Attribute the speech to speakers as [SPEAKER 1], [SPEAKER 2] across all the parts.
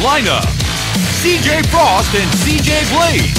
[SPEAKER 1] lineup: CJ Frost and CJ Blaze.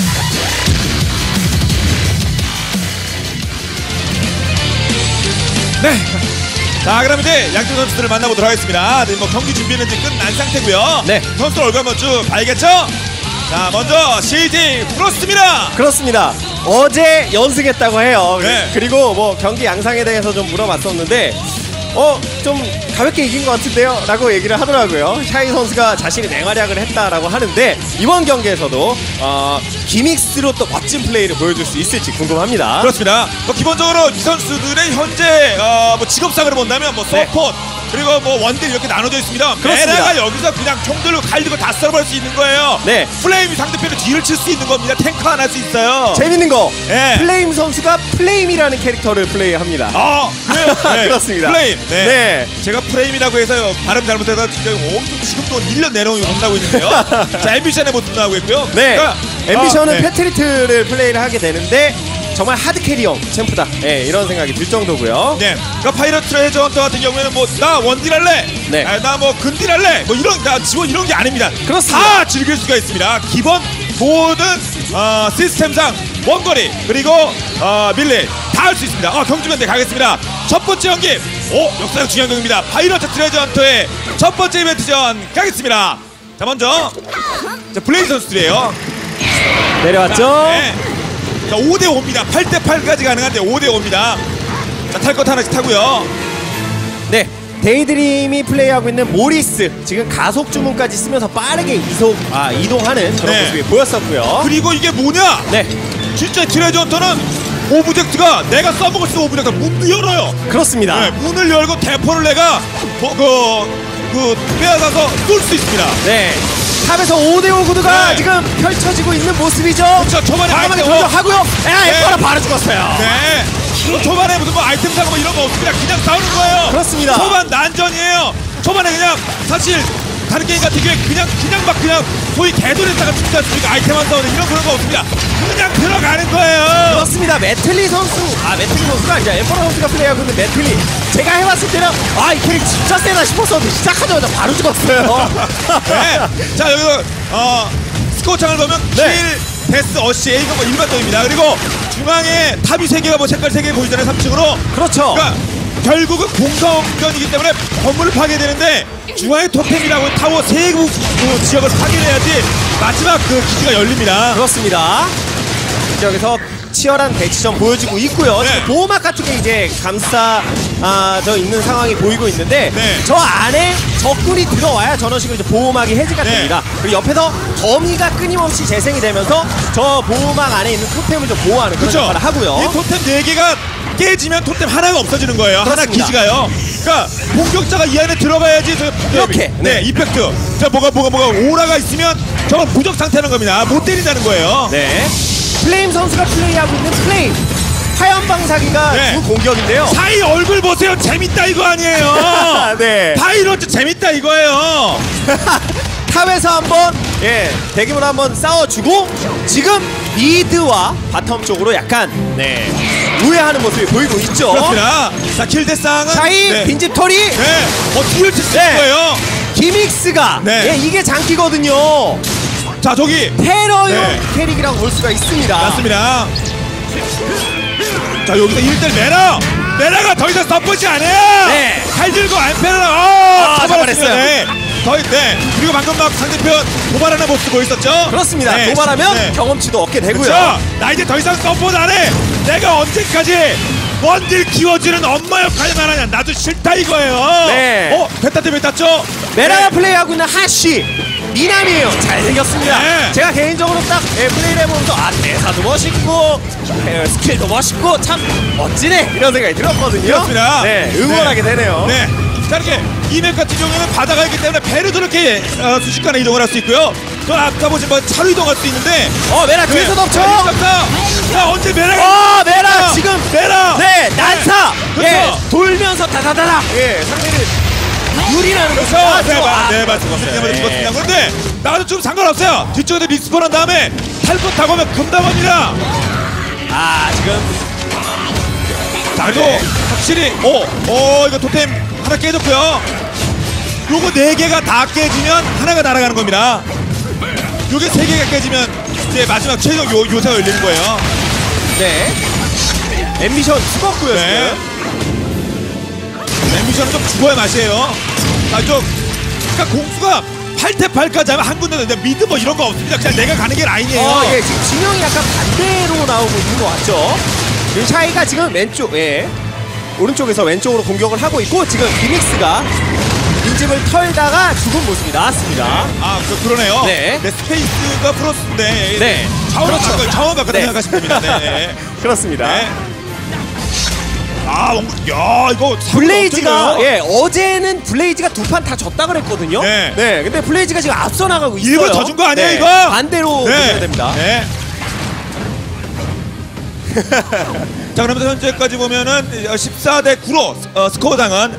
[SPEAKER 2] 네. 자, 그럼 이제 양쪽 선수들을 만나보도록 하겠습니다. 네, 뭐 경기 준비는 이제 끝난 상태고요.
[SPEAKER 3] 네.
[SPEAKER 2] 선수들 얼굴 한번 쭉 봐야겠죠? 자, 먼저 CJ 프로스트입니다.
[SPEAKER 3] 그렇습니다. 어제 연승했다고 해요.
[SPEAKER 2] 네.
[SPEAKER 3] 그리고 뭐 경기 양상에 대해서 좀 물어봤었는데 좀 가볍게 이긴 것 같은데요? 라고 얘기를 하더라고요. 샤이 선수가 자신이 맹활약을 했다라고 하는데 이번 경기에서도 기믹스로 또 멋진 플레이를 보여줄 수 있을지 궁금합니다.
[SPEAKER 2] 그렇습니다. 뭐 기본적으로 이 선수들의 현재 뭐 직업상으로 본다면 뭐 서포트 그리고 뭐 원딜 이렇게 나눠져 있습니다.
[SPEAKER 3] 그렇습니다.
[SPEAKER 2] 메라가 여기서 그냥 총들로 칼들고 다 썰어버릴 수 있는 거예요.
[SPEAKER 3] 네.
[SPEAKER 2] 플레임이 상대편의 뒤를 칠 수 있는 겁니다. 탱크 하나 할 수 있어요.
[SPEAKER 3] 재밌는 거
[SPEAKER 2] 네.
[SPEAKER 3] 플레임 선수가 플레임이라는 캐릭터를 플레이합니다.
[SPEAKER 2] 그래요? 네.
[SPEAKER 3] 그렇습니다.
[SPEAKER 2] 플레임. 네.
[SPEAKER 3] 네.
[SPEAKER 2] 제가 프레임이라고 해서 발음 잘못해서 진짜 엄청 지금도 1년 내내 혼나고 있는데요. 자, 앰비션의 모습 나오고 있고요.
[SPEAKER 3] 네.
[SPEAKER 2] 그러니까,
[SPEAKER 3] 앰비션은 패트리트를 플레이를 하게 되는데 정말 하드캐리형 챔프다. 네, 이런 생각이 들 정도고요.
[SPEAKER 2] 네. 그러니까 파이럿 트레저 헌터 같은 경우에는 뭐 나 원딜 할래.
[SPEAKER 3] 네.
[SPEAKER 2] 나 뭐 근딜 할래. 뭐 이런 나 지원 이런 게 아닙니다.
[SPEAKER 3] 그렇습니다.
[SPEAKER 2] 다 즐길 수가 있습니다. 기본 모든 시스템상 원거리 그리고 밀리 다 할 수 있습니다. 경주면대 가겠습니다. 첫 번째 경기. 역사적 중요한 경기입니다. 파이럿 트레저 헌터의 첫 번째 이벤트전 가겠습니다. 자, 먼저 자, 블레이즈 선수들이에요.
[SPEAKER 3] 내려왔죠.
[SPEAKER 2] 네. 자, 5대5입니다. 8대8까지 가능한데 5대5입니다. 자, 탈 것 하나씩 타고요.
[SPEAKER 3] 네. 데이드림이 플레이하고 있는 모리스 지금 가속 주문까지 쓰면서 빠르게 이동하는 그런
[SPEAKER 2] 네.
[SPEAKER 3] 모습이 보였었고요.
[SPEAKER 2] 그리고 이게 뭐냐?
[SPEAKER 3] 네.
[SPEAKER 2] 진짜 트레저 헌터는 오브젝트가 내가 써먹을 수 있는 오브젝트가 문도 열어요.
[SPEAKER 3] 그렇습니다.
[SPEAKER 2] 네, 문을 열고 대포를 내가 빼앗아서 쏠 수 있습니다.
[SPEAKER 3] 네. 탑에서 5대5 구도가
[SPEAKER 2] 네.
[SPEAKER 3] 지금 펼쳐지고 있는 모습이죠.
[SPEAKER 2] 그렇죠. 초반에
[SPEAKER 3] 과감하게
[SPEAKER 2] 아이템,
[SPEAKER 3] 먼저 하고요. 에코라 바로 죽었어요.
[SPEAKER 2] 네. 초반에 무슨 뭐 아이템 사고 뭐 이런 거 없습니다. 그냥 싸우는 거예요.
[SPEAKER 3] 그렇습니다.
[SPEAKER 2] 초반 난전이에요. 초반에 그냥 사실 다른 게임 같은 경우에 그냥 소위 개돌했다가 죽지 않습니까? 아이템 안 싸우는 이런 그런 거 없습니다. 그냥 들어가는 거예요.
[SPEAKER 3] 그렇습니다. 매틀리 선수가 아니라 엠퍼러 선수가 플레이하고 있는 매틀리. 제가 해봤을 때는 이 캐릭 진짜 세다 싶었었는데 시작하자마자 바로 죽었어요.
[SPEAKER 2] 네. 자, 여기서 스코어 창을 보면
[SPEAKER 3] 네.
[SPEAKER 2] 킬, 데스, 어시, A가 뭐 일반적입니다. 그리고 중앙에 탑이 3개가 뭐 색깔 3개 보이잖아요. 3층으로.
[SPEAKER 3] 그렇죠.
[SPEAKER 2] 그러니까 결국은 공성전이기 때문에 건물을 파괴되는데 중앙에 토템이라고 타워 3개 지역을 파괴해야지 마지막 그 기지가 열립니다.
[SPEAKER 3] 그렇습니다. 지역에서 치열한 대치전 보여주고 있고요.
[SPEAKER 2] 네.
[SPEAKER 3] 지금 보호막 같은 게 이제 감싸져 있는 상황이 보이고 있는데
[SPEAKER 2] 네.
[SPEAKER 3] 저 안에 적군이 들어와야 저런 식으로 이제 보호막이 해제가
[SPEAKER 2] 네.
[SPEAKER 3] 됩니다. 그리고 옆에서 거미가 끊임없이 재생이 되면서 저 보호막 안에 있는 토템을 좀 보호하는 그런 역할을 하고요.
[SPEAKER 2] 이 토템 4개가 깨지면 토템 하나가 없어지는 거예요.
[SPEAKER 3] 그렇습니다.
[SPEAKER 2] 하나 기지가요. 그러니까 공격자가 이 안에 들어가야지
[SPEAKER 3] 이렇게.
[SPEAKER 2] 네, 이펙트. 자, 뭐가 오라가 있으면 저건 무적 상태라는 겁니다. 못 때린다는 거예요.
[SPEAKER 3] 네. 플레임 선수가 플레이하고 있는 플레임 화염 방사기가
[SPEAKER 2] 네.
[SPEAKER 3] 주 공격인데요.
[SPEAKER 2] 사이 얼굴 보세요. 재밌다 이거 아니에요.
[SPEAKER 3] 네.
[SPEAKER 2] 파이로트 재밌다 이거예요.
[SPEAKER 3] 탑에서 한번 대규모로 한번 싸워주고 지금 미드와 바텀 쪽으로 약간 우회하는 모습이 보이고 있죠.
[SPEAKER 2] 그렇습니다. 자, 킬대상은
[SPEAKER 3] 샤이 빈집털이
[SPEAKER 2] 네. 뒤를 칠 수
[SPEAKER 3] 네.
[SPEAKER 2] 있는 거예요.
[SPEAKER 3] 기믹스가
[SPEAKER 2] 네.
[SPEAKER 3] 이게 장기거든요.
[SPEAKER 2] 자, 저기
[SPEAKER 3] 테러용
[SPEAKER 2] 네.
[SPEAKER 3] 캐릭이라고 볼 수가 있습니다.
[SPEAKER 2] 맞습니다. 자, 여기서 1대1 메라가 더 이상 서포트 안 해요.
[SPEAKER 3] 네.
[SPEAKER 2] 칼 들고 안페라가
[SPEAKER 3] 잡아냈어요.
[SPEAKER 2] 네. 그리고 방금 막 상대편 도발하는 모습 보였었죠.
[SPEAKER 3] 그렇습니다.
[SPEAKER 2] 네.
[SPEAKER 3] 도발하면
[SPEAKER 2] 네.
[SPEAKER 3] 경험치도 얻게 되고요.
[SPEAKER 2] 그렇죠. 나 이제 더 이상 서포트 안 해. 내가 언제까지 원딜 키워주는 엄마 역할만 하냐. 나도 싫다 이거예요.
[SPEAKER 3] 네.
[SPEAKER 2] 배 땄죠.
[SPEAKER 3] 메라가 플레이하고 있는 하시 미남이에요. 잘생겼습니다.
[SPEAKER 2] 네.
[SPEAKER 3] 제가 개인적으로 딱 플레이를 해보면서 대사도 멋있고 스킬도 멋있고 참 멋지네 이런 생각이 들었거든요.
[SPEAKER 2] 그렇습니다.
[SPEAKER 3] 네, 응원하게 되네요.
[SPEAKER 2] 네. 자, 이렇게 이 맵 같은 경우에는 바다가 있기 때문에 배로 저렇게 순식간에 이동을 할 수 있고요. 또 아까 보신 차로 이동할 수 있는데
[SPEAKER 3] 메라 뒤에서 덮쳐.
[SPEAKER 2] 자, 언제 메라가
[SPEAKER 3] 메라 지금
[SPEAKER 2] 메라
[SPEAKER 3] 네 난사
[SPEAKER 2] 그렇죠.
[SPEAKER 3] 돌면서 다다다다 상대를 유리라는 거죠.
[SPEAKER 2] 네, 맞습니다. 그런데 나도 좀 상관없어요. 뒤쪽에 리스폰한 다음에 탈 것 타고 오면 금방합니다.
[SPEAKER 3] 지금
[SPEAKER 2] 나도 확실히 이거 토템 하나 깨졌고요. 요거 4개가 다 깨지면 하나가 날아가는 겁니다. 요게 3개가 깨지면 이제 마지막 최종 요새가 열리는 거예요.
[SPEAKER 3] 네. 앰비션 죽었고요.
[SPEAKER 2] 네.
[SPEAKER 3] 지금.
[SPEAKER 2] 앰비션은 좀 죽어야 맛이에요. 그러니까 공수가 8대8까지 하면 한 군데 되는데 미드 뭐 이런 거 없습니다. 그냥 내가 가는 게 라인이에요.
[SPEAKER 3] 예, 지금 진영이 약간 반대로 나오고 있는 것 같죠? 샤이가 지금 왼쪽, 오른쪽에서 왼쪽으로 공격을 하고 있고 지금 기믹스가 빈집을 털다가 죽은 모습이 나왔습니다.
[SPEAKER 2] 아, 그러네요.
[SPEAKER 3] 네.
[SPEAKER 2] 스페이스가 플러스인데.
[SPEAKER 3] 네.
[SPEAKER 2] 좌우로 바꿔, 좌우로 바꿔
[SPEAKER 3] 네.
[SPEAKER 2] 생각하시면 됩니다. 네.
[SPEAKER 3] 그렇습니다.
[SPEAKER 2] 네. 아, 야, 이거
[SPEAKER 3] 블레이즈가 어제는 블레이즈가 2판 다 졌다 그랬거든요.
[SPEAKER 2] 네.
[SPEAKER 3] 근데 블레이즈가 지금 앞서 나가고 있어요.
[SPEAKER 2] 일본 져준 거 아니에요, 이거?
[SPEAKER 3] 반대로 보셔야 됩니다.
[SPEAKER 2] 네. 자, 그러면서 현재까지 보면은 14대 9로 스코어당은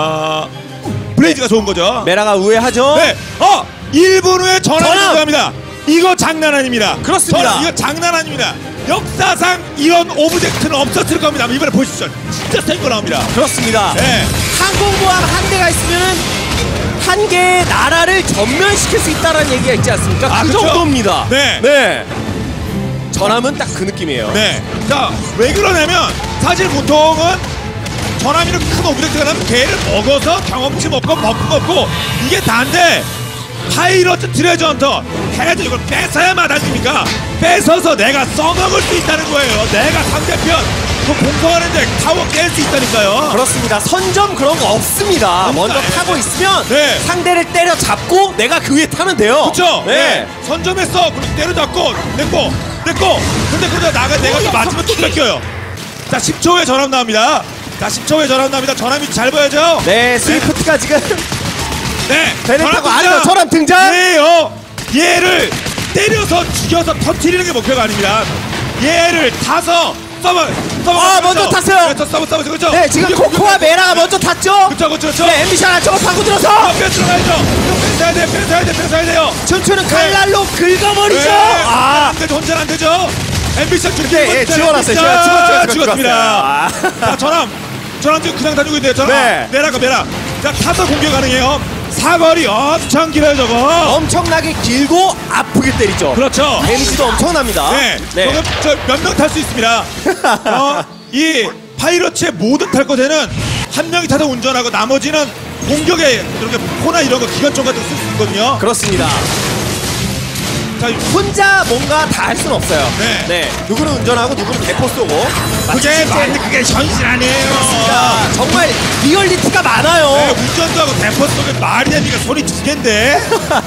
[SPEAKER 2] 블레이즈가 좋은 거죠.
[SPEAKER 3] 메라가 우회하죠.
[SPEAKER 2] 네. 1분 후에 전환이
[SPEAKER 3] 전환!
[SPEAKER 2] 들어갑니다. 이거 장난 아닙니다.
[SPEAKER 3] 그렇습니다.
[SPEAKER 2] 이거 장난 아닙니다. 역사상 이런 오브젝트는 없었을 겁니다. 이번에 보십시오. 진짜 센 거 나옵니다.
[SPEAKER 3] 그렇습니다.
[SPEAKER 2] 네.
[SPEAKER 3] 항공모함 한 대가 있으면은 한 개의 나라를 전면시킬 수 있다는 얘기가 있지 않습니까? 그
[SPEAKER 2] 그렇죠.
[SPEAKER 3] 정도입니다.
[SPEAKER 2] 네.
[SPEAKER 3] 전함은 딱 그 느낌이에요.
[SPEAKER 2] 네. 자, 왜 그러냐면 사실 보통은 전함이는 큰 오브젝트가 나면 개를 먹어서 경험치 먹고 버프 먹고 이게 다인데 파이러트 트레저 헌터 해도 이걸 뺏어야 마다집니까? 뺏어서 내가 써먹을 수 있다는 거예요. 내가 상대편 그 공성하는데 타워 깰 수 있다니까요.
[SPEAKER 3] 그렇습니다. 선점 그런 거 없습니다. 먼저 타고 있으면
[SPEAKER 2] 네.
[SPEAKER 3] 상대를 때려잡고 내가 그 위에 타면 돼요.
[SPEAKER 2] 그렇죠.
[SPEAKER 3] 네.
[SPEAKER 2] 선점했어. 그리고 때려잡고 내꺼. 근데 내가 또 맞으면 또 뺏겨요. 자, 10초 후에 전함 나옵니다. 전함이 잘 보여죠?
[SPEAKER 3] 네, 스위프트가 지금
[SPEAKER 2] 네.
[SPEAKER 3] 배를 타고
[SPEAKER 2] 등장!
[SPEAKER 3] 아래로 전함 등장.
[SPEAKER 2] 예요. 얘를 때려서 죽여서 터트리는 게 목표가 아닙니다. 얘를 타서 써봐.
[SPEAKER 3] 먼저 탔어요.
[SPEAKER 2] 써봐. 그렇죠.
[SPEAKER 3] 네, 지금 코코와 메라가 먼저 탔죠.
[SPEAKER 2] 그렇죠.
[SPEAKER 3] 네, 앰비션 안쪽으로 파고 들어서
[SPEAKER 2] 뺏 들어가야죠. 뺏어야 돼요.
[SPEAKER 3] 춘추는 칼날로 긁어버리죠.
[SPEAKER 2] 안 되죠. 혼자는 안 되죠. 앰비션
[SPEAKER 3] 네, 지워놨어요.
[SPEAKER 2] 죽었습니다. 자, 전함 지금 그냥 다니고 있는데요. 전함.
[SPEAKER 3] 네.
[SPEAKER 2] 메라. 자, 타서 공격 가능해요. 사거리 엄청 길어요, 저거.
[SPEAKER 3] 엄청나게 길고 아프게 때리죠.
[SPEAKER 2] 그렇죠.
[SPEAKER 3] 데미지도 엄청납니다.
[SPEAKER 2] 네. 몇 명 탈 수 있습니다. 이 파이러츠의 모든 탈 것에는 한 명이 타서 운전하고 나머지는 공격에 이렇게 포나 이런 거 기관총 같은 거 쓸 수 있거든요.
[SPEAKER 3] 그렇습니다.
[SPEAKER 2] 자,
[SPEAKER 3] 혼자 뭔가 다 할 수는 없어요.
[SPEAKER 2] 네.
[SPEAKER 3] 누구는 운전하고 누구는 대포 쏘고.
[SPEAKER 2] 그게 현실 아니에요.
[SPEAKER 3] 야, 정말 리얼리티가 많아요.
[SPEAKER 2] 네, 운전도 하고 대포 쏘면 말이 됩니까? 손이 2개인데.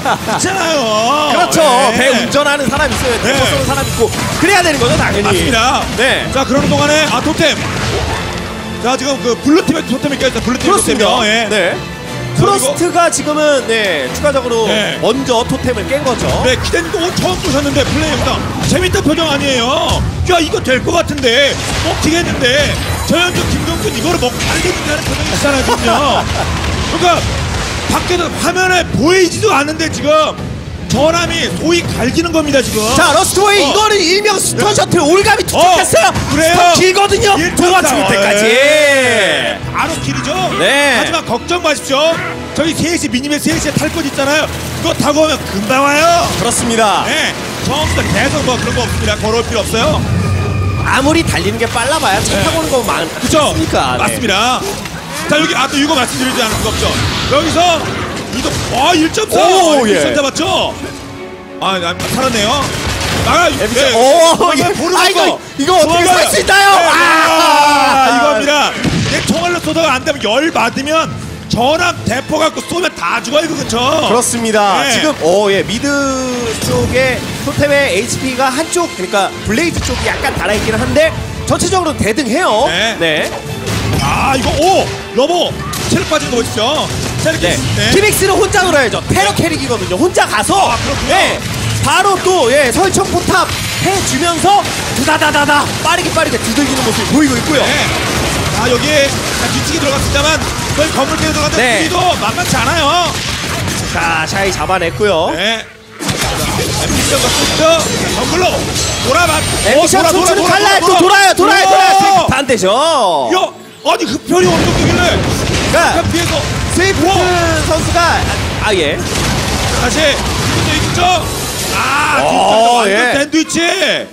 [SPEAKER 2] 있잖아요.
[SPEAKER 3] 그렇죠.
[SPEAKER 2] 네.
[SPEAKER 3] 배 운전하는 사람 있어요. 대포
[SPEAKER 2] 네.
[SPEAKER 3] 쏘는 사람 있고. 그래야 되는 거죠, 당연히.
[SPEAKER 2] 맞습니다.
[SPEAKER 3] 네.
[SPEAKER 2] 자, 그러는 동안에 토템. 자, 지금 그 블루팀의 토템이 껴있어요. 블루팀의
[SPEAKER 3] 그렇습니다.
[SPEAKER 2] 토템이요. 예.
[SPEAKER 3] 네. 프로스트가 지금은 추가적으로
[SPEAKER 2] 네.
[SPEAKER 3] 먼저 토템을 깬 거죠.
[SPEAKER 2] 네, 기대님도 처음 보셨는데 플레이보다 재밌다 표정 아니에요. 야, 이거 될 것 같은데 먹히겠는데 저현주 김동준 이거를 먹고 달리는다는 표정이 있잖아요. 그러니까 밖에서 화면에 보이지도 않는데 지금 전함이 소위 갈기는 겁니다 지금.
[SPEAKER 3] 자, 러스트웨이 이거는 일명 스턴 셔틀 올감이 투척했어요.
[SPEAKER 2] 그래요?
[SPEAKER 3] 스턴 길거든요. 동화 죽을 때까지.
[SPEAKER 2] 네. 바로 길이죠.
[SPEAKER 3] 네.
[SPEAKER 2] 하지만 걱정 마십시오. 저희 3시 미니맵 3시에 탈 것 있잖아요. 그거 타고 오면 금방 와요.
[SPEAKER 3] 그렇습니다.
[SPEAKER 2] 네. 처음부터 계속 뭐 그런 거 없습니다. 걸어올 필요 없어요.
[SPEAKER 3] 아무리 달리는 게 빨라봐야 차 타고 오는 거
[SPEAKER 2] 그렇죠.
[SPEAKER 3] 많으니까.
[SPEAKER 2] 맞습니다. 자, 여기 또 이거 말씀드리지 않을 수가 없죠. 여기서 이동 1.4
[SPEAKER 3] 오, 예.
[SPEAKER 2] 미션 잡았죠. 살았네요. 나가.
[SPEAKER 3] 이거 어떻게 살 수 있나요?
[SPEAKER 2] 이겁니다. 내 총알로 쏘다가 안 되면 열 맞으면 전함 대포 갖고 쏘면 다 죽어요, 그렇죠?
[SPEAKER 3] 그렇습니다.
[SPEAKER 2] 네.
[SPEAKER 3] 지금 미드 쪽에 토템의 HP가 한쪽, 그러니까 블레이즈 쪽이 약간 달아있기는 한데 전체적으로 대등해요.
[SPEAKER 2] 네. 이거 러버 체력 빠진 거 보십시오.
[SPEAKER 3] 네. 키믹스는 혼자 놀아야죠. 테러 캐릭이거든요. 혼자 가서 바로 또 설정 포탑 해주면서 두다다다다 빠르게 두들기는 모습이 보이고 있고요.
[SPEAKER 2] 네. 여기에 뒤치기 들어갔습니다만 거의 건물 깨에 들어갔는데 우리도 만만치 않아요.
[SPEAKER 3] 자, 샤이 잡아냈고요.
[SPEAKER 2] 네. 앰비션과 쏘죠. 정글로 돌아봐.
[SPEAKER 3] 앰비션 춤추는 칼날 또 돌아요. 반대죠.
[SPEAKER 2] 아니 흡혈이 어느 정도길래
[SPEAKER 3] 그러니까
[SPEAKER 2] 피해서
[SPEAKER 3] 스위프트 선수가 예.
[SPEAKER 2] 다시 있죠.
[SPEAKER 3] 예.
[SPEAKER 2] 샌드위치.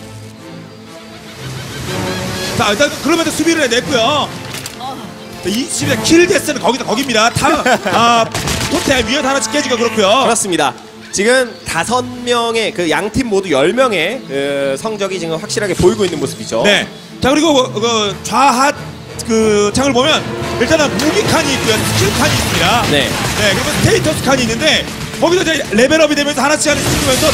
[SPEAKER 2] 자, 일단 그러면 수비를 해냈고요. 이 집에 킬 데스는 거기입니다. 토템 위에 하나씩 깨지가 그렇고요.
[SPEAKER 3] 그렇습니다. 지금 5명의 그 양팀 모두 10명의 그 성적이 지금 확실하게 보이고 있는 모습이죠.
[SPEAKER 2] 네. 자, 그리고 그 좌하 그 창을 보면 일단은 무기 칸이 있고요, 스킬 칸이 있습니다.
[SPEAKER 3] 네.
[SPEAKER 2] 네, 그러면 스테이터스 칸이 있는데 거기서 이제 레벨업이 되면서 하나씩 찍으면서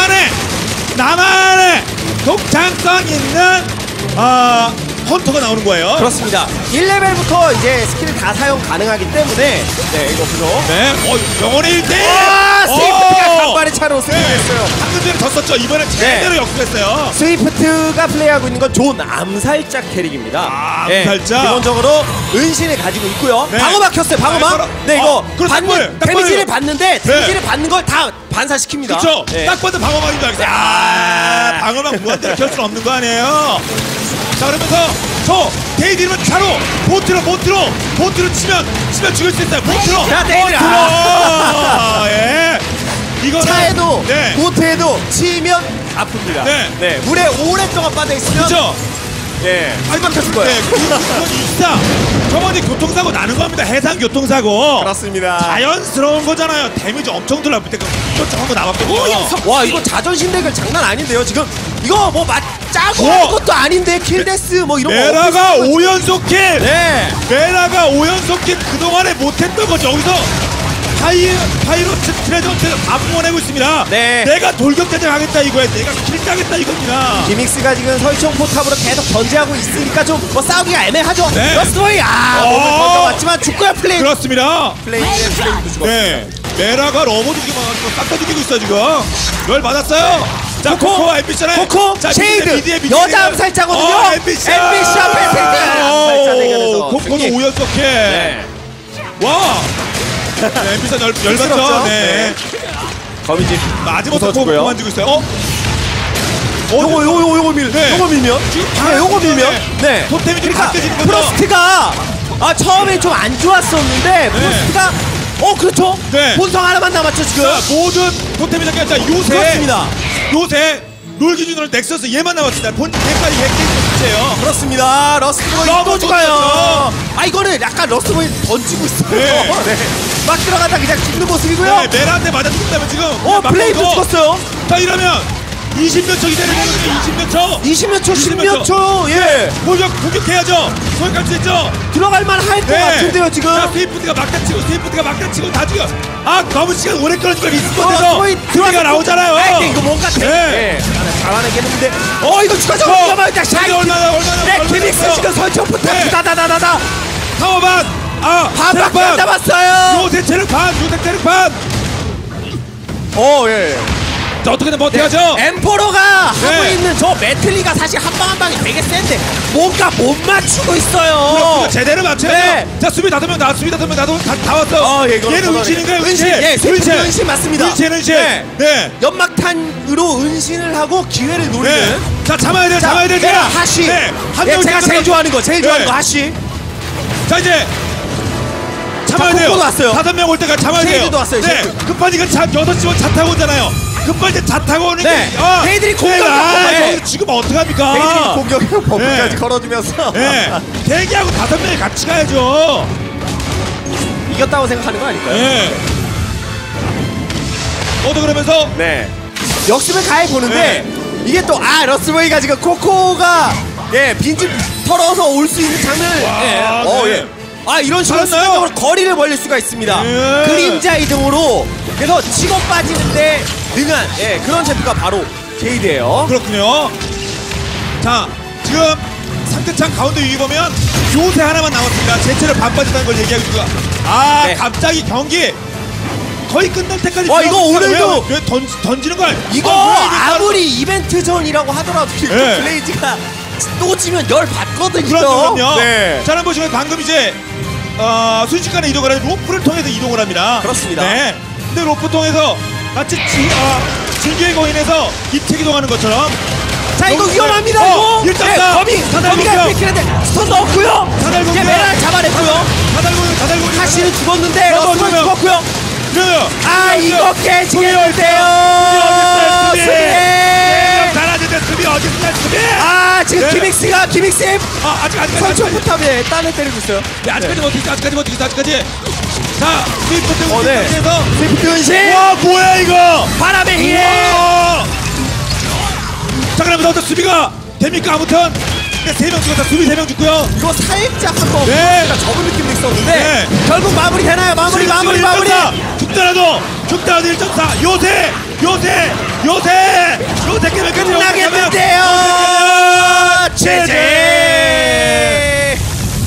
[SPEAKER 2] 나만의 독창성 있는 헌터가 나오는 거예요.
[SPEAKER 3] 그렇습니다. 1레벨부터 이제 스킬을 다 사용 가능하기 때문에 네, 이거 보죠.
[SPEAKER 2] 네, 영혼의 1대1!
[SPEAKER 3] 스위프트가 간발의 차로 승리했어요.
[SPEAKER 2] 방금 전에 졌었죠. 이번엔 제대로 역습했어요.
[SPEAKER 3] 스위프트가 플레이하고 있는 건 존 암살자 캐릭입니다.
[SPEAKER 2] 암살자?
[SPEAKER 3] 기본적으로 은신을 가지고 있고요.
[SPEAKER 2] 네.
[SPEAKER 3] 방어막 켰어요, 방어막. 네, 이거
[SPEAKER 2] 받는
[SPEAKER 3] 데미지를 받는데 데미지를 받는 걸 다 반사시킵니다.
[SPEAKER 2] 그렇죠.
[SPEAKER 3] 네.
[SPEAKER 2] 딱 봐도 방어막인 줄 알겠어요. 방어막 무한대로 켤 수는 없는 거 아니에요. 자, 그러면서 저 데이디는 차로 보트로 치면 죽일 수 있어요. 보트로.
[SPEAKER 3] 자, 데이디.
[SPEAKER 2] 예. 이거는
[SPEAKER 3] 차에도
[SPEAKER 2] 네.
[SPEAKER 3] 보트에도 치면 아픕니다.
[SPEAKER 2] 네.
[SPEAKER 3] 물에 오랫동안 빠져 있으면
[SPEAKER 2] 그렇죠.
[SPEAKER 3] 예. 한번 켰을 거예요.
[SPEAKER 2] 네, 그건 있다. 저번에 교통사고 나는 겁니다. 해상 교통사고.
[SPEAKER 3] 그렇습니다.
[SPEAKER 2] 자연스러운 거잖아요. 데미지 엄청 들어갈 때 쫓아간 거 나왔거든요.
[SPEAKER 3] 와, 이거 자존심 대결 장난 아닌데요. 지금 이거 뭐 짜고 하는 것도 아닌데 킬데스 뭐 이런 거.
[SPEAKER 2] 메라가 5연속 킬.
[SPEAKER 3] 네.
[SPEAKER 2] 메라가 5연속 킬 그동안에 못했던 거죠. 여기서 파이로트 트레전트에서 다 뿜어내고 있습니다.
[SPEAKER 3] 네.
[SPEAKER 2] 내가 돌격대장 하겠다 이거야. 내가 킬 따겠다 이겁니다.
[SPEAKER 3] 기믹스가 지금 설총 포탑으로 계속 견제하고 있으니까 좀 뭐 싸우기가 애매하죠.
[SPEAKER 2] 네.
[SPEAKER 3] 러스보이 몸을 던져왔지만 죽고요. 플레이.
[SPEAKER 2] 그렇습니다.
[SPEAKER 3] 플레이도 죽었어요.
[SPEAKER 2] 네. 메라가 러버 죽이고 싹 다 죽이고 있어 지금. 열 맞았어요. 자, 코코와 엠비션에
[SPEAKER 3] 코코 쉐이드 여자 암살자거든요.
[SPEAKER 2] 엠비션
[SPEAKER 3] 펠페트 암살자 대결에서
[SPEAKER 2] 코코는 5연속 킬.
[SPEAKER 3] 네.
[SPEAKER 2] 와. 네, 엠비션 열받죠. 네.
[SPEAKER 3] 거미집
[SPEAKER 2] 마지막으로 코코만 주고 있어요.
[SPEAKER 3] 요거 밀면 요거 밀면 네.
[SPEAKER 2] 토템이 좀
[SPEAKER 3] 그러니까
[SPEAKER 2] 바뀌어지는 거죠.
[SPEAKER 3] 프로스트가 처음에 좀 안 좋았었는데 프로스트가 그렇죠.
[SPEAKER 2] 네.
[SPEAKER 3] 본성 하나만 남았죠 지금.
[SPEAKER 2] 자, 모든 토템이 잠깐 요새
[SPEAKER 3] 그렇습니다.
[SPEAKER 2] 요새 롤 기준으로 넥서스 얘만 남았습니다. 얘까지 핵게임이에요.
[SPEAKER 3] 그렇습니다. 러스트보이 또 죽어요. 이거는 약간 러스트보이 던지고 있어요.
[SPEAKER 2] 네.
[SPEAKER 3] 네. 막 들어가다 그냥 죽는 모습이고요.
[SPEAKER 2] 네, 메라한테 맞아 죽는다면 지금
[SPEAKER 3] 플레이도 죽었어요.
[SPEAKER 2] 자, 이러면 20몇 초 기다려야 되는데 20몇 초
[SPEAKER 3] 20몇 초 10몇 초 예.
[SPEAKER 2] 공격해야죠. 공격할 수 있죠.
[SPEAKER 3] 들어갈만 할 것 같은데요 지금.
[SPEAKER 2] 자, 스위프트가 막다치고 다 죽여. 너무 시간 오래 끌어주니까 리스폰에서 들어가 나오잖아요.
[SPEAKER 3] 이거 뭔가
[SPEAKER 2] 네.
[SPEAKER 3] 잘하겠는데. 이거 추가적
[SPEAKER 2] 얼마나
[SPEAKER 3] 기믹스 지금 설정부터 다다다다다.
[SPEAKER 2] 타워반.
[SPEAKER 3] 반밖에 안 남았어요.
[SPEAKER 2] 요새 체력 반.
[SPEAKER 3] 예.
[SPEAKER 2] 자, 어떻게든 버텨야죠.
[SPEAKER 3] 엠포로가 하고 있는 저 메틀리가 사실 한 방 한 방이 되게 센데 뭔가 못 맞추고 있어요.
[SPEAKER 2] 그렇군요. 제대로 맞춰야죠. 자, 수비 5명 다 왔어. 얘는 은신인가요?
[SPEAKER 3] 은신. 은신 맞습니다.
[SPEAKER 2] 은신. 네.
[SPEAKER 3] 연막탄으로 은신을 하고 기회를 노리는.
[SPEAKER 2] 네. 자, 잡아야 돼요.
[SPEAKER 3] 하시.
[SPEAKER 2] 네.
[SPEAKER 3] 제가 제일 좋아하는 거 하시.
[SPEAKER 2] 자, 이제 참아야 돼요.
[SPEAKER 3] 코코도 왔어요.
[SPEAKER 2] 5명 올 때까지 참아야 돼요.
[SPEAKER 3] 쉐이드도 왔어요.
[SPEAKER 2] 네. 급하니까 6시면 차 타고 오잖아요. 급할 차 타고 오는 게.
[SPEAKER 3] 헤이들이 공격.
[SPEAKER 2] 지금 어떡합니까?
[SPEAKER 3] 헤이들이 공격해요. 버프까지 걸어주면서.
[SPEAKER 2] 네. 대기하고 5명이 같이 가야죠.
[SPEAKER 3] 이겼다고 생각하는 거 아닐까요?
[SPEAKER 2] 네. 그러면서.
[SPEAKER 3] 네. 역습을 가해 보는데 이게 또 러스보이가 지금 코코가 빈집 털어서 올 수 있는 장면을 이런 식으로 순간적으로 거리를 벌릴 수가 있습니다. 그림자 이동으로 그래서 치고 빠지는데 능한 그런 챔프가 바로 제이드예요.
[SPEAKER 2] 그렇군요. 자, 지금 상대창 가운데 위에 보면 요새 하나만 남았습니다. 제체를 반 빠졌다는 걸 얘기하고 있고요. 갑자기 경기 거의 끝날 때까지.
[SPEAKER 3] 이거 오늘도
[SPEAKER 2] 왜 던지는 걸?
[SPEAKER 3] 이거 아무리 이벤트 전이라고 하더라도 블레이즈가 또 지면 열 받거든요.
[SPEAKER 2] 그럼요. 자, 한번 보시면 방금 이제 순식간에 이동을 하는 로프를 통해서 이동을 합니다.
[SPEAKER 3] 그렇습니다.
[SPEAKER 2] 네. 근데 로프 통해서 마치 진주의 거인에서 입체 이동하는 것처럼.
[SPEAKER 3] 자, 이거 위험합니다. 이거.
[SPEAKER 2] 일단
[SPEAKER 3] 거미가 뺏기는데 스턴 넣었고요.
[SPEAKER 2] 사달 공격.
[SPEAKER 3] 메라를 잡아냈고요.
[SPEAKER 2] 다 달고
[SPEAKER 3] 카시는 죽었는데
[SPEAKER 2] 넘어지면-
[SPEAKER 3] 러스만 죽었고요.
[SPEAKER 2] 그래요.
[SPEAKER 3] 아 이거 깨지겠는데요. 수비.
[SPEAKER 2] 잘하는데 수비 어디 있나 수비?
[SPEAKER 3] 아 지금
[SPEAKER 2] 네.
[SPEAKER 3] 기믹스
[SPEAKER 2] 아직
[SPEAKER 3] 선초 포탑에 딴에 때리고 있어요.
[SPEAKER 2] 네, 아직까지 버티겠어. 아직까지. 자, 스위프트
[SPEAKER 3] 네.
[SPEAKER 2] 에서
[SPEAKER 3] 스위프트 은신.
[SPEAKER 2] 와 뭐야 이거?
[SPEAKER 3] 바람의 힘.
[SPEAKER 2] 우와! 자 그러면 어떤 수비가 됩니까? 아무튼 3명 죽었다. 수비 3명 죽고요.
[SPEAKER 3] 이거 살짝 한번
[SPEAKER 2] 네.
[SPEAKER 3] 접은 느낌도 있었는데
[SPEAKER 2] 네.
[SPEAKER 3] 결국 마무리 되나요? 마무리.
[SPEAKER 2] 죽더라도 1.4 요새 깨면
[SPEAKER 3] 끝나겠는데요. 제제.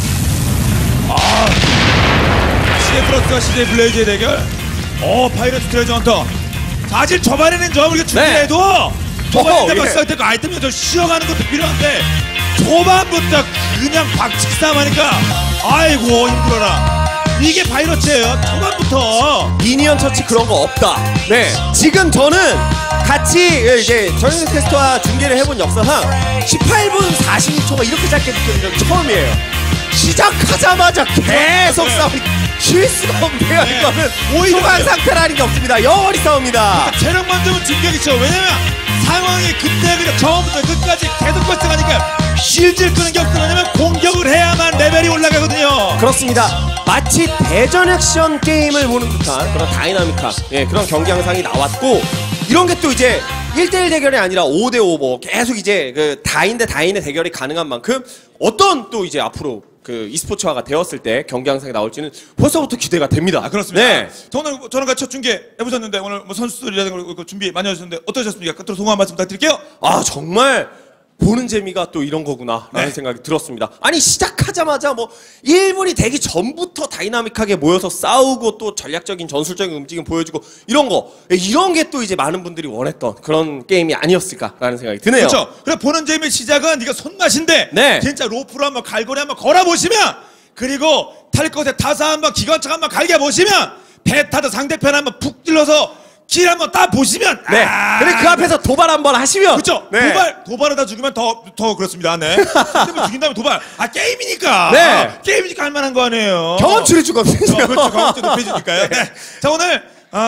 [SPEAKER 2] CJ 플러스와 CJ 블레이즈의 대결. 파이러트 트레저 헌터. 사실 초반에는 저 우리가 준비해도 초반에 막
[SPEAKER 3] 예.
[SPEAKER 2] 시작할 때 아이템이 좀 쉬어가는 것도 필요한데 초반부터 그냥 박치기 싸움하니까 아이고 힘들어라. 이게 파이러트예요. 초반부터.
[SPEAKER 3] 미니언 처치 그런 거 없다. 네. 지금 저는 같이 이제 전용 테스트와 중계를 해본 역사상 18분 46초가 이렇게 짧게 느껴진 적이 처음이에요. 시작하자마자 계속
[SPEAKER 2] 네.
[SPEAKER 3] 싸움이 쉴 수가 없네요.
[SPEAKER 2] 네.
[SPEAKER 3] 이거는
[SPEAKER 2] 오히려
[SPEAKER 3] 초반 상태라는 게 없습니다. 영원히 싸웁니다.
[SPEAKER 2] 체력 만점은 진격이죠. 왜냐면 상황이 그때 그냥 처음부터 끝까지 계속 발생하니까 실질 끄는 게 없어. 왜냐면 공격을 해야만 레벨이 올라가거든요.
[SPEAKER 3] 그렇습니다. 마치 대전 액션 게임을 보는 듯한 그런 다이나믹한 그런 경기 양상이 나왔고 이런 게 또 이제 1대1 대결이 아니라 5대5 뭐 계속 이제 그 다인 대 다인의 대결이 가능한 만큼 어떤 또 이제 앞으로 그 e스포츠화가 되었을 때 경기 양상이 나올지는 벌써부터 기대가 됩니다.
[SPEAKER 2] 그렇습니다.
[SPEAKER 3] 네.
[SPEAKER 2] 자, 오늘 저랑 같이 첫 중계 해보셨는데 오늘 뭐 선수들이라든가 준비 많이 하셨는데 어떠셨습니까? 끝으로 소감 한 말씀 부탁드릴게요.
[SPEAKER 3] 아 정말 보는 재미가 또 이런 거구나 라는
[SPEAKER 2] 네.
[SPEAKER 3] 생각이 들었습니다. 아니 시작하자마자 뭐 1분이 되기 전부터 다이나믹하게 모여서 싸우고 또 전략적인 전술적인 움직임 보여주고 이런 게 또 이제 많은 분들이 원했던 그런 게임이 아니었을까라는 생각이 드네요.
[SPEAKER 2] 그렇죠. 그래 보는 재미 시작은 네가 손맛인데
[SPEAKER 3] 네.
[SPEAKER 2] 진짜 로프로 한번 갈고리 한번 걸어보시면 그리고 탈 것에 타서 한번 기관총 한번 갈겨보시면 배 타도 상대편 한번 푹 찔러서 길 한번 딱 보시면
[SPEAKER 3] 네. 그리고 그 앞에서 도발 한번 하시면
[SPEAKER 2] 그렇죠.
[SPEAKER 3] 네.
[SPEAKER 2] 도발하다 죽으면 더 그렇습니다. 네. 상대편 죽인다면 도발. 게임이니까.
[SPEAKER 3] 네.
[SPEAKER 2] 게임이니까 할 만한 거 아니에요.
[SPEAKER 3] 경험치를 주거든요.
[SPEAKER 2] 그렇죠. 경험치 높여주니까요. 네. 자 오늘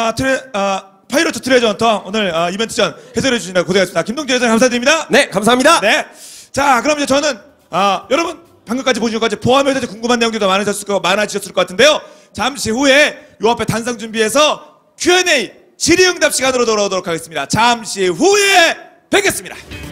[SPEAKER 2] 파이러트 트레저 헌터 오늘 이벤트 전 해설해 주시느라 고생하셨습니다. 김동재 회장 감사드립니다.
[SPEAKER 3] 네, 감사합니다.
[SPEAKER 2] 네. 자 그럼 이제 저는 여러분 방금까지 보신 것까지 포함해서 궁금한 내용들도 많아지셨을 것 같은데요. 잠시 후에 요 앞에 단상 준비해서 Q&A 질의응답 시간으로 돌아오도록 하겠습니다. 잠시 후에 뵙겠습니다.